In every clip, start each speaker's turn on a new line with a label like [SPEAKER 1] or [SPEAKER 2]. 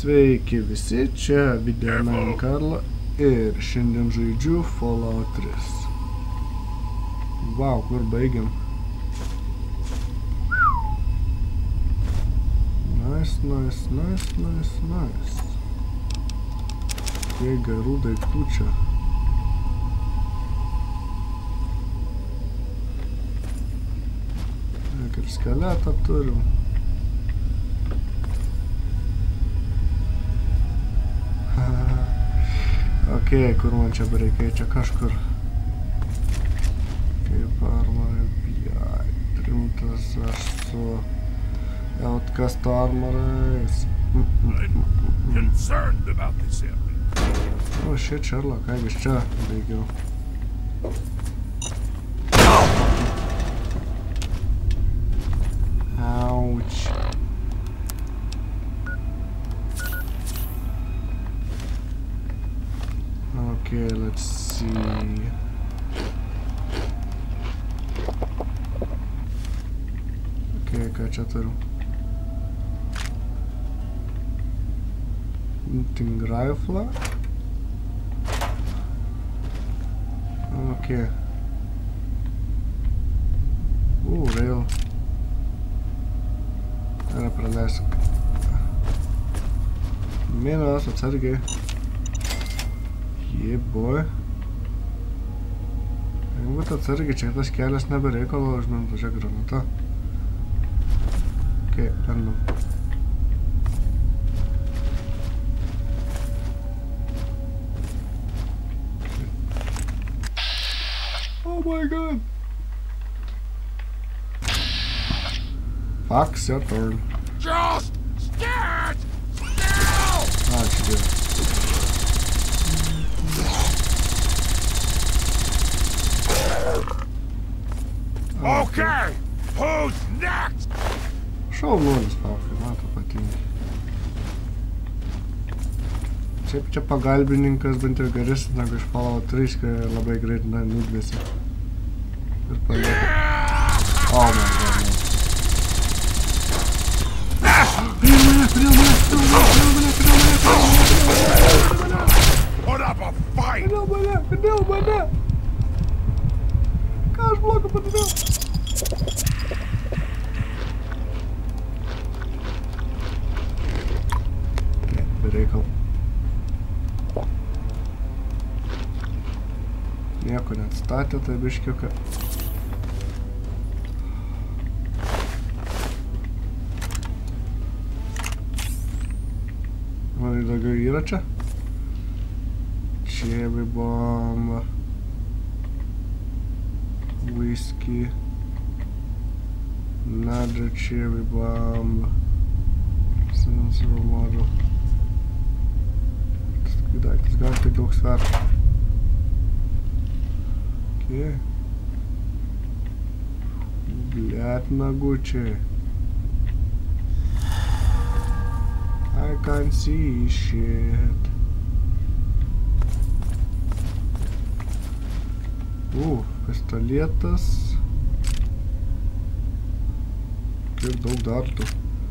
[SPEAKER 1] Sveiki visi, čia Videoman Karla ir šiandien žaidžiu Fallout 3. Vau, kur baigiam? Nice. Kiek gerų daiktų čia. Ir skeletą turim. Ok, kur man čia bereikia, čia kažkur. Kaip armorai, jai, rimtas aš su outcast armorais. O, shit, Sherlock, kaip iš čia baigiau. Ouch. Okay, let's see. Okay, ką čia turiu? Hunting rifle. Okay. Rail. Yra praleisk. Minos, atsargiai. Yeah, boy. Jeigu būtų atsargiai, čia tas kelias nebereikalo, žinant, čia granata. Ok, randam. Oh my god! Fox, your turn.
[SPEAKER 2] Just stand still!
[SPEAKER 1] Ah, it's good.
[SPEAKER 2] Okay, who's next?
[SPEAKER 1] Šaunuolis, Falkai, man to patinka. Šiaip čia pagalbininkas bent jau geresnis negu iš Fallout 3, kai labai greit nudvėsi. Ir palieka. Oh my god, man.
[SPEAKER 2] Put up a fight!
[SPEAKER 1] Kodėl mane? Ką aš blogo padariau? Ne, bereikal. Nieko neatstatė, tai biškiuką. Man daugiau yra čia? Cherry bomb. Whiskey. Another cherry bomb. Sensor model. Tas daiktas gali tik daug sverti. Okay. Blet nagučiai. I can't see shit. Pistoletas. Kiek daug dartų.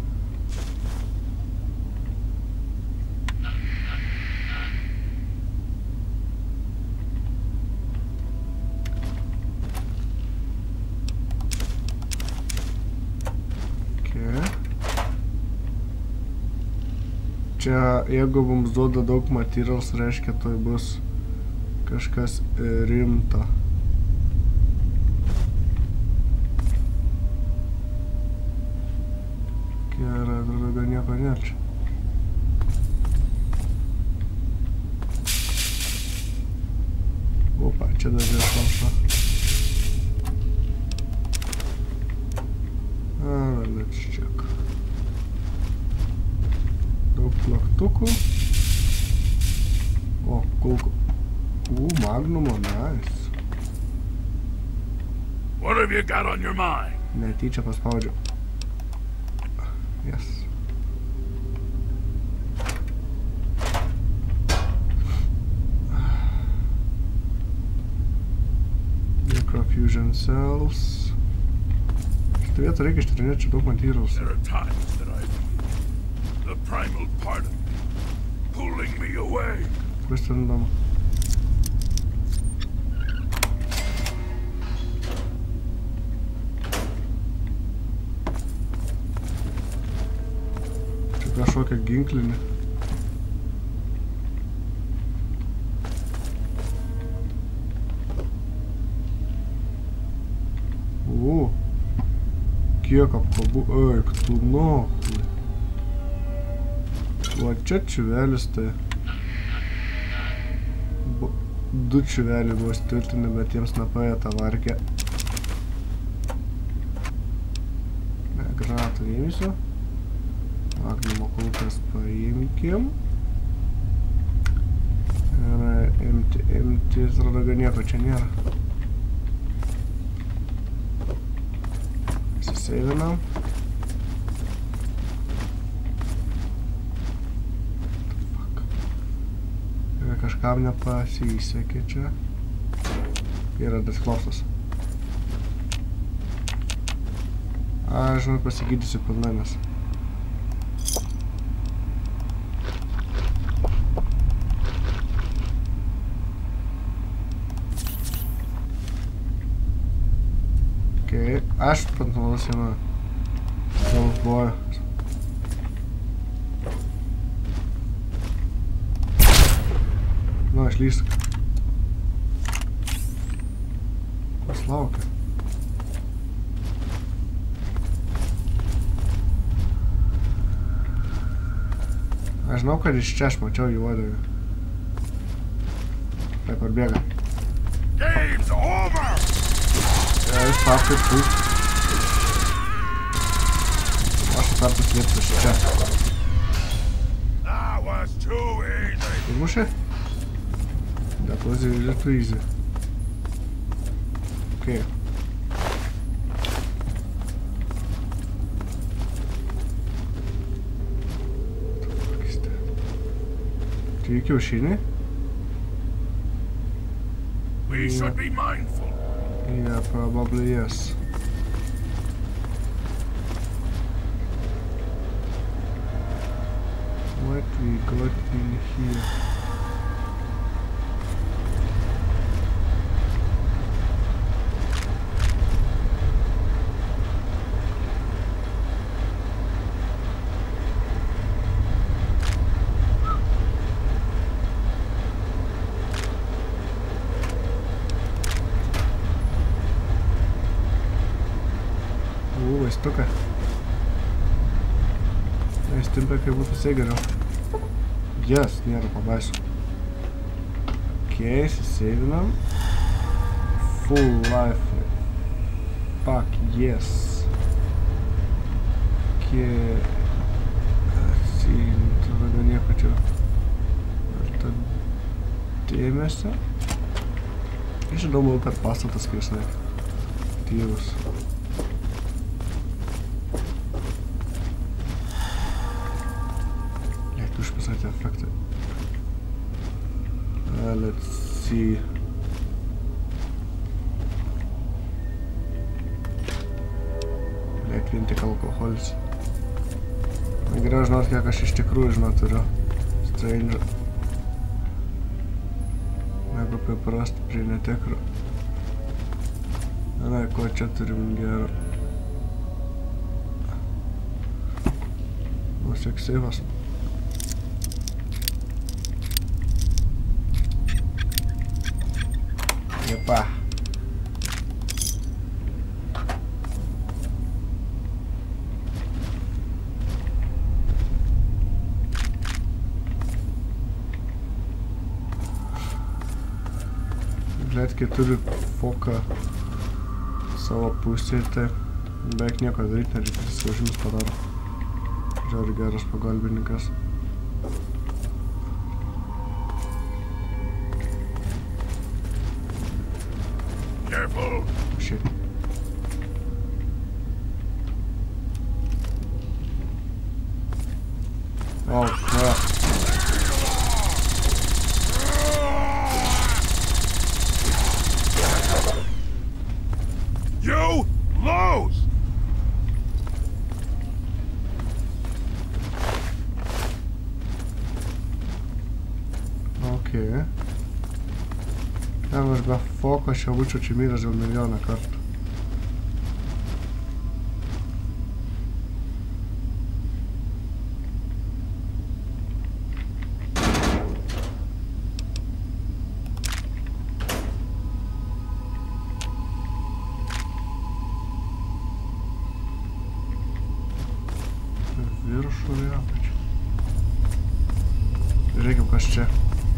[SPEAKER 1] Čia, jeigu mums duoda daug materials, reiškia, tai bus kažkas rimta. Gerai, daugiau nieko nėra čia. Opa, čia dar yra šlamša. Let's check. Daug plaktukų. O, kulkų. Magnumo, nice.
[SPEAKER 2] What have you got on your mind?
[SPEAKER 1] Netyčia paspaudžiau. Yes. Microfusion cells. Šitą vietą reikia ištyrinėti čia daug materials.
[SPEAKER 2] There are times that the primal part of me pulling me away.
[SPEAKER 1] Questo è andiamo. Čia kažkokia ginklinė. O, kiek apkabų. Eik, tu nuhui. Va čia čiuvelis tai. Du čiuveliai buvo stiltini, bet jiems nepaėjo tą varkę. Granatą įmisiu. Magnimo kulkas paimkim. Ir imti, atrodo, nieko čia nėra. Įsiseivinam. Kažkam nepasisekė čia. Yra disklostas. Aš žinau, pasigydysiu pilnai, nes. Okay. Aš pantalonus jame. Galvoju. Nu, išlysk. Kas laukia? Aš žinau, kad iš čia aš mačiau jį uodegą. Taip, atbėga.
[SPEAKER 2] Game's over!
[SPEAKER 1] Jūs tapkit tu. Aš tarpus liepsiu iš čia.
[SPEAKER 2] That was too easy.
[SPEAKER 1] Užmušė? That was really too easy. Okay. Čia į kiaušinį?
[SPEAKER 2] We should be mindful.
[SPEAKER 1] Yeah, probably yes. What we got in here? Vaistuką. Įstimpė, kai būtų visai geriau. Yes, nėra pabaisų. Ok, įsiseivinam. Full life. Fuck, yes. Ok. Atsiimtų, nieko čia. Ar tą dėmesio. Aš įdomu per pastatas, kai žinai. Tyvus. Efektai. Let's see. Liek vien tik alkoholis. Geriau žinot, kiek aš iš tikrųjų žinot turiu. Strange. Negu priprast prie netikro. Na, ko čia turim gero. Seksivas. Epa. Bletkai turi foką savo pusėje, tai beveik nieko daryti nereikia, jis užims padaro. Žiauri geras pagalbininkas.
[SPEAKER 2] Careful!
[SPEAKER 1] Shit. Oh, crap.
[SPEAKER 2] You lose!
[SPEAKER 1] the fuck, aš jau būčiau čia miręs jau milijoną kartų.
[SPEAKER 3] Viršų ir apačią. Žiūrėkim, kas čia.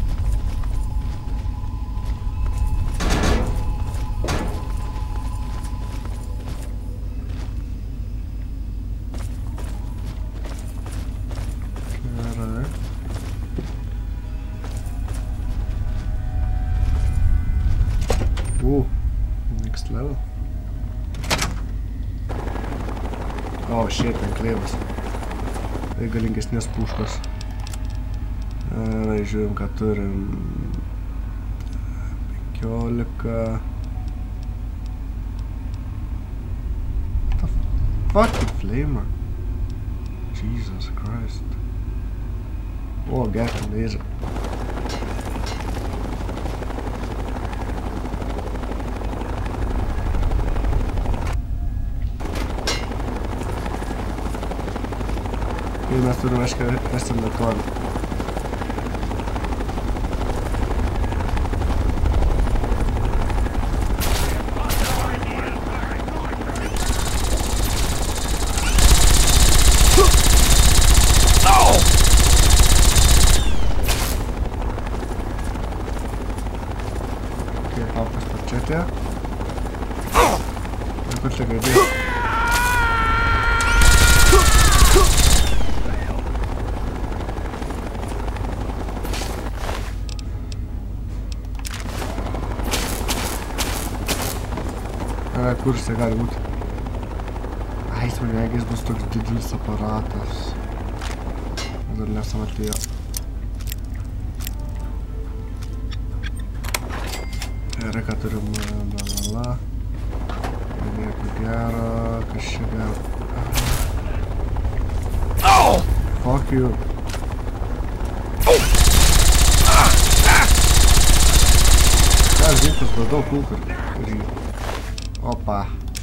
[SPEAKER 3] Gerai. Next level. O, shit, ten kleivas. Tai galingesnės puškos. Gerai, žiūrim, ką turim. 15. The fucking flamer. Jesus Christ. O, gerai, laser. Ir mes turim, aiškiai, esam netoli. Okei, paukas pačiatė. Ir kur čia gaidė? Kur jisai gali būti? Ai, jis man regis bus toks didelis aparatas. Dar nesam atėjo. Gerai, ką turim balala. Nieko gero, kas čia gero. Fuck you. Ką žinkas, badau kulką. Opa.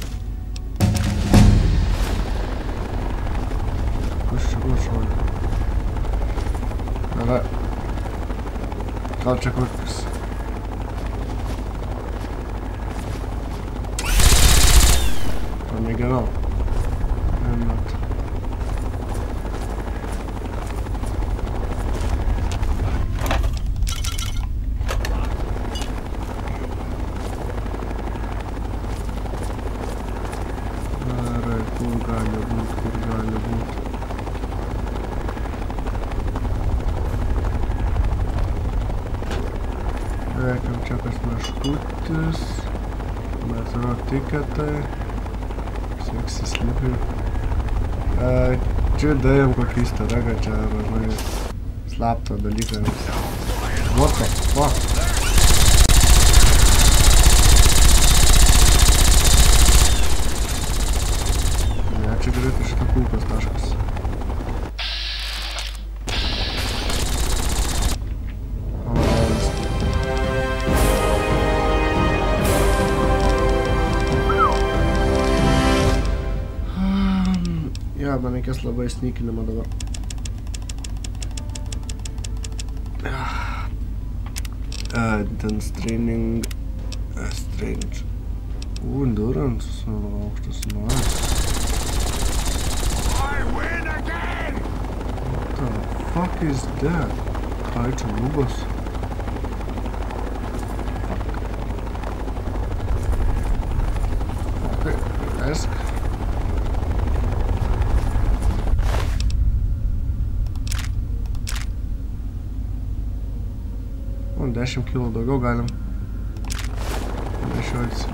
[SPEAKER 3] Kas čia buvo šauja? Gerai. Gal čia kokius? Pamėginau. Nemat. Kur gali būt. Reikiam čia kas meškutis. Metro tiketai. Seksi slipi. Čia dėjom kokį įstaragą, čia ražai slaptą dalyką. What the fuck? Čia greitai šitą kulkos taškas. Ja, man reikės labai snykinimo dabar. Intense training. Strange. Endurance. Aukštas, nice. What the fuck is that? Ai, čia lubos. Okay, leisk. O, 10 kilo daugiau galim. Nešiotis.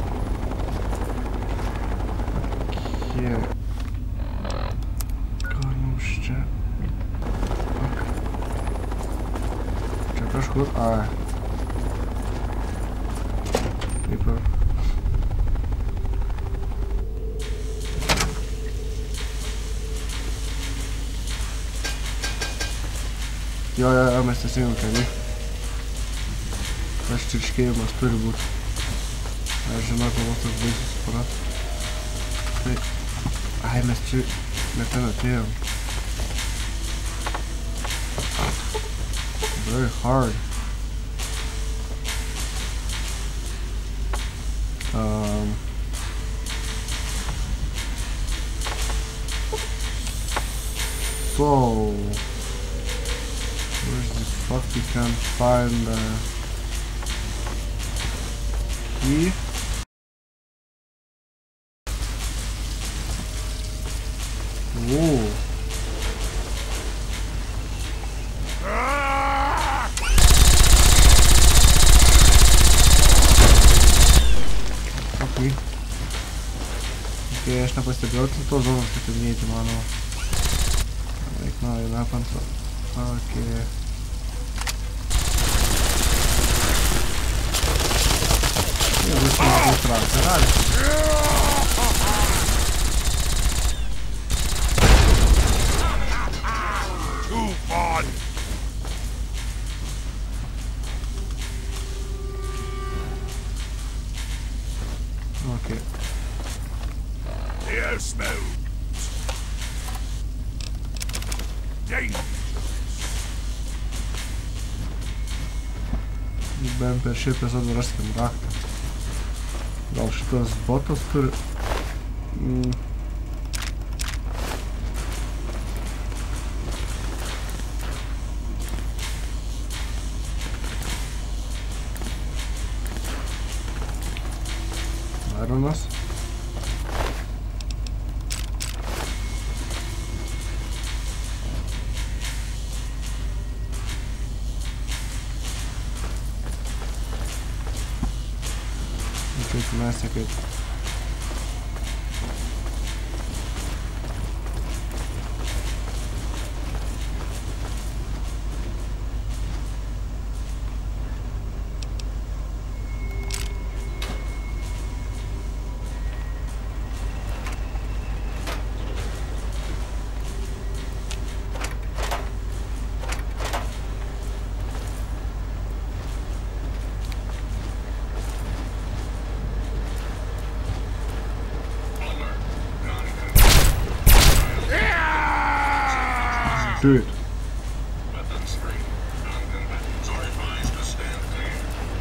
[SPEAKER 3] Okay. Gal mums čia? Kažkur, ai. Taip. Jo, mes teisingam keliui.
[SPEAKER 1] tas čirškėjimas turi būti. Aš žinau, kad vos tas baisus aparatas. Tai... Ai, mes čia ne ten atėjom. Very hard. So... Where's the fuck we can find key? Whoa. Okay. Okay, aš nepastebėjau tos zonos, kad ten neįti mano. Like now it happens. Okay. Yeah, this is good track.
[SPEAKER 2] Too fun.
[SPEAKER 1] Okay.
[SPEAKER 2] Here smells.
[SPEAKER 1] Bent per šį epizodą raskim raktą. Gal šitas botas turi... Ironas. Kaip mes kaip. Dude.
[SPEAKER 2] Weapons free. Non-combatants are advised to stand clear.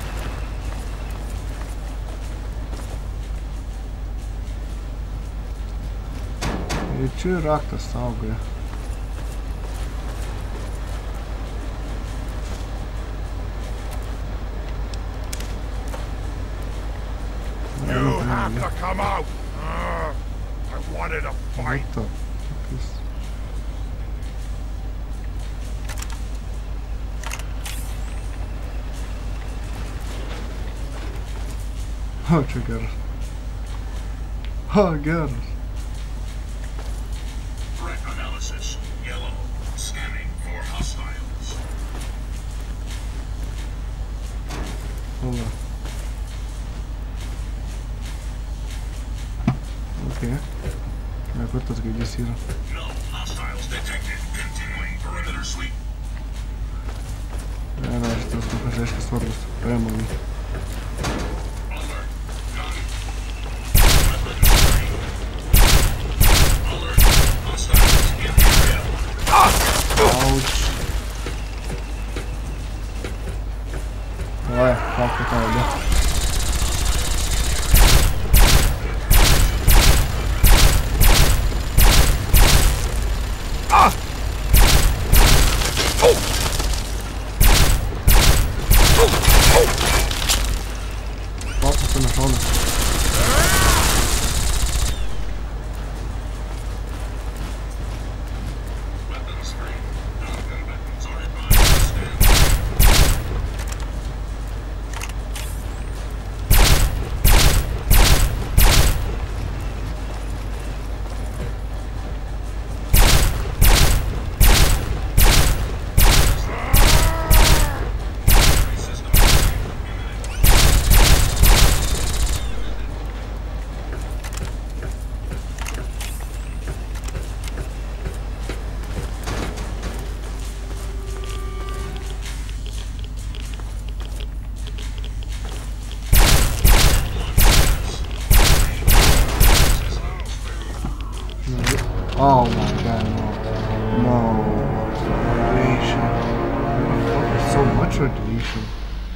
[SPEAKER 1] Ir čia raktas saugoja.
[SPEAKER 2] You have to come out. I wanted a fight.
[SPEAKER 1] What the fuck is... O, čia geras. O, geras.
[SPEAKER 2] Threat analysis. Yellow. Scanning for hostiles.
[SPEAKER 1] Hala. Okay. Ne, kur tas gaidys yra?
[SPEAKER 2] No hostiles detected. Continuing perimeter sweep.
[SPEAKER 1] Ne, šitas kokias reiškia svarbus. Paėmam jį. Давай, палку там, да? Палку все нашел. Oh my god, no. No. Radiation. There's so much radiation.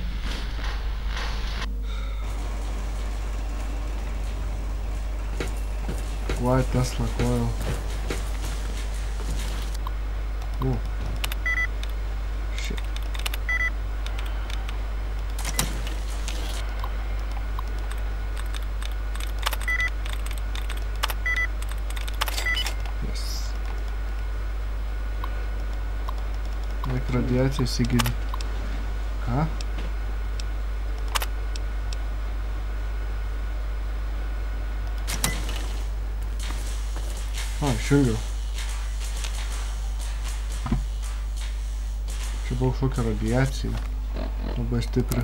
[SPEAKER 1] Why Tesla coil? Oh. Shit. Yes. Like radiacija įsigydė. Ką? Išjungiau. Čia buvo kažkokia radiacija. Labai stipri.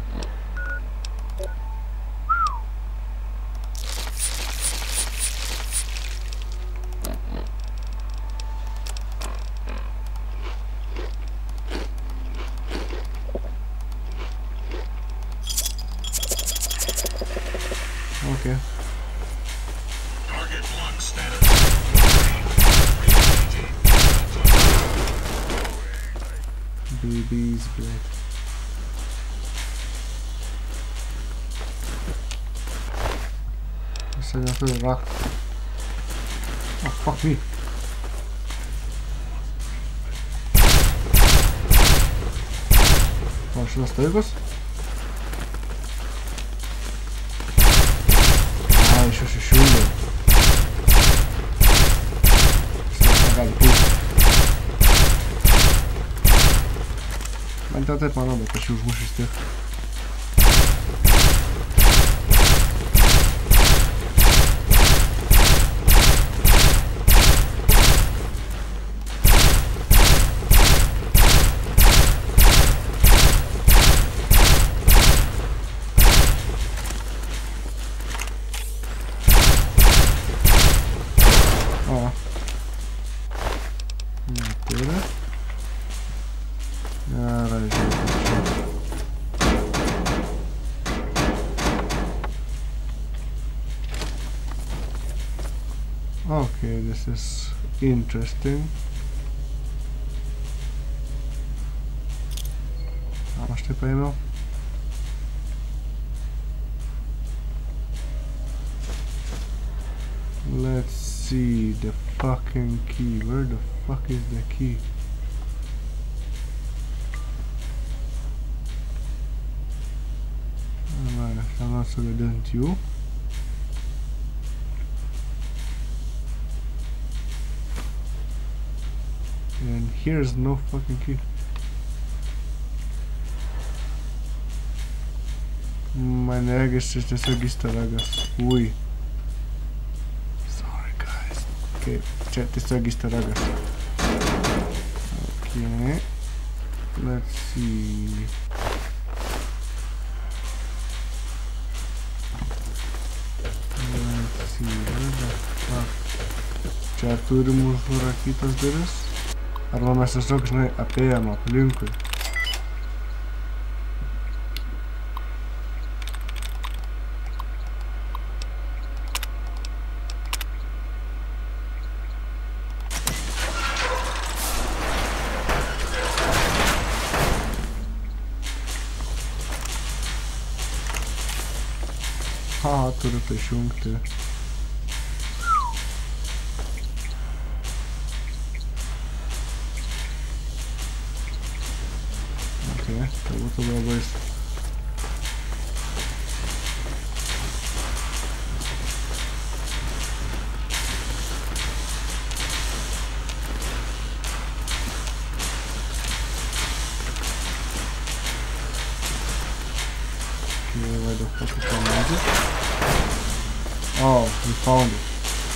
[SPEAKER 1] Okay.
[SPEAKER 2] Target lock status.
[SPEAKER 1] BB's, блядь. Если я тут рак. Oh, fuck me. Mašinas taigos? Iš aš išjungiau. Jis negali pūsti. Man jau taip manau, bet aš jį užmušiu vis tiek. Okay, this is interesting. How much to pay now? Let's see the fucking key. Where the fuck is the key? Alright, I'm not so good, didn't you? And here's no fucking key. Man regis šis tiesiog įstaragas. Ui. Sorry guys. Okay, čia tiesiog įstaragas. Okay. Let's see. Let's see. Where the fuck? Čia turim užrakytas duris. Arba mes tiesiog, žinai, apėjom aplinkui. Turiu tai išjungti. Tai būtų labai. Okay, where the fuck is that magic? Oh, we found it.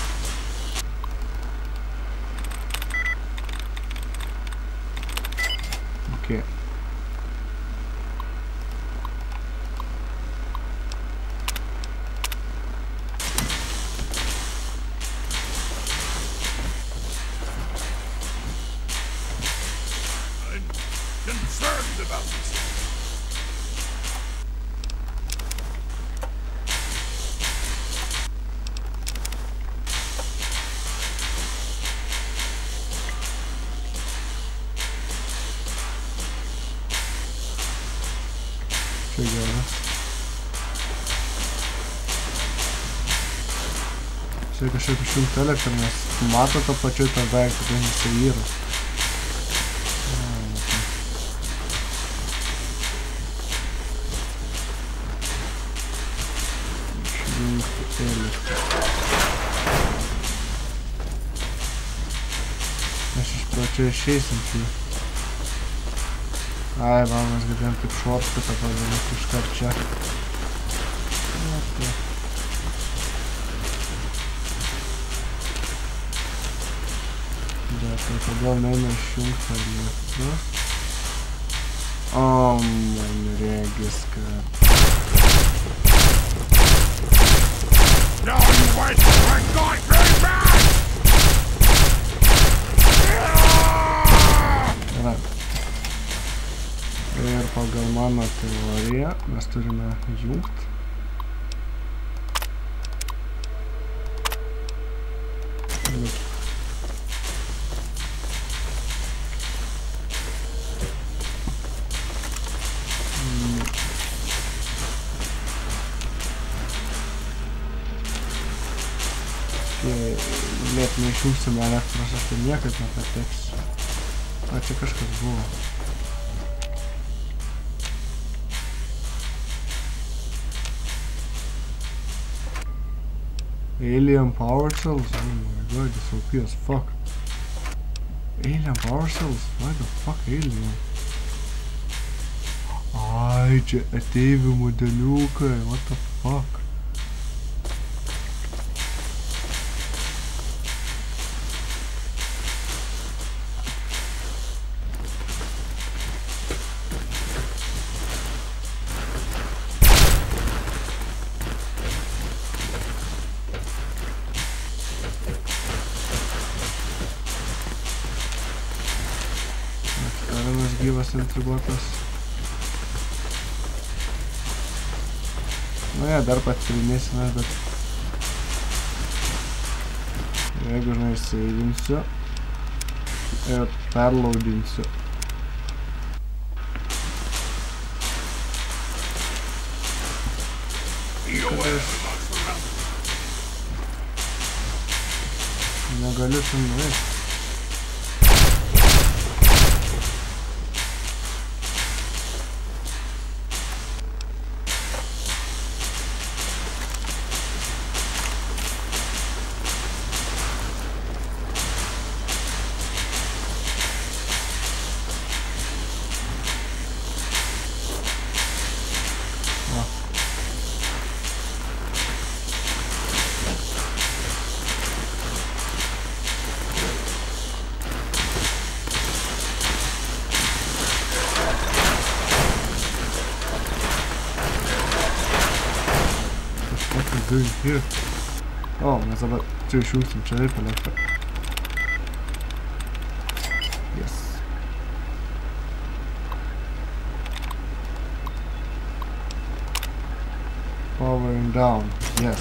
[SPEAKER 1] Okay.
[SPEAKER 2] Concerned about this.
[SPEAKER 1] Jisai kažkaip išjungti elektrą, nes mato to pačiu tą daiktą, tai jisai yra. Išjungti elektrą. Aš iš pradžio išeisim čia. Ai, va, mes galėjom taip šortkutą padaryti iškart čia. Bet tai kodėl neina išjungti ar ne? O, man regis, kad...
[SPEAKER 2] No, you wait! We're going very bad!
[SPEAKER 1] Gerai. Ir pagal mano teoriją mes turime jungti. Net neišjungsim elektros, aš tai niekad nepateksiu. A, čia kažkas buvo. Alien power cells? Oh my god, it's OP as fuck. Alien power cells? Why the fuck alien? Ai, čia ateivių modeliukai, what the fuck? Gyvas intriguotas. Nu jie, dar patirinėsime, bet... Jeigu, žinai, įsijunsiu ir perlaudinsiu. Kad aš... negaliu čia nueiti. Doing here? Oh, mes dabar čia išjungsim, čia taip elektrą. Yes. Powering down, yes.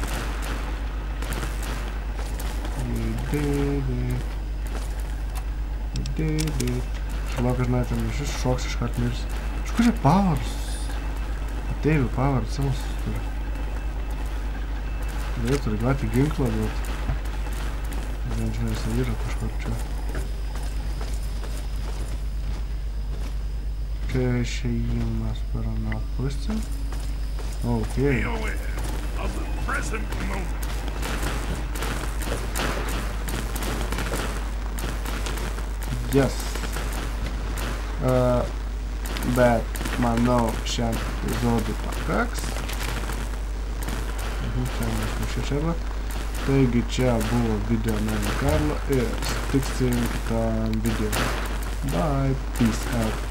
[SPEAKER 1] We did it. We did it. Šlauk, žinai, ten šis šoks iškart mirs. Iš kur čia powers? Ateivių power cells turi. Jie turi gauti ginklą, bet... Vien čia jisai yra kažkur čia. Čia išėjimas per aną pusę. Okay. Yes. Bet, manau, šiam epizodui pakaks. Taigi čia buvo video Meno Karlo ir sutiksim kitam video. Bye, peace out.